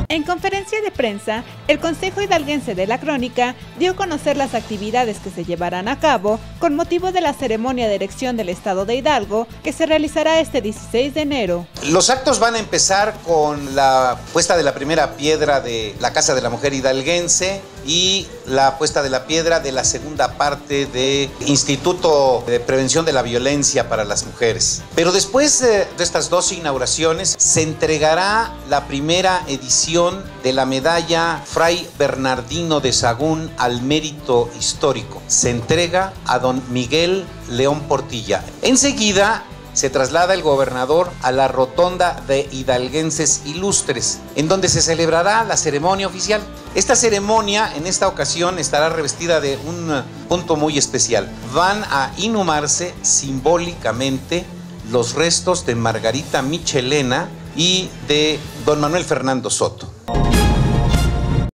En conferencia de prensa, el Consejo Hidalguense de la Crónica dio a conocer las actividades que se llevarán a cabo con motivo de la ceremonia de erección del Estado de Hidalgo, que se realizará este 16 de enero. Los actos van a empezar con la puesta de la primera piedra de la Casa de la Mujer Hidalguense y la puesta de la piedra de la segunda parte del Instituto de Prevención de la Violencia para las Mujeres. Pero después de estas dos inauguraciones se entregará la primera edición de la medalla Fray Bernardino de Sahagún al mérito histórico. Se entrega a don Miguel León Portilla. Enseguida se traslada el gobernador a la rotonda de Hidalguenses Ilustres, en donde se celebrará la ceremonia oficial. Esta ceremonia en esta ocasión estará revestida de un punto muy especial. Van a inhumarse simbólicamente los restos de Margarita Michelena y de don Manuel Fernando Soto.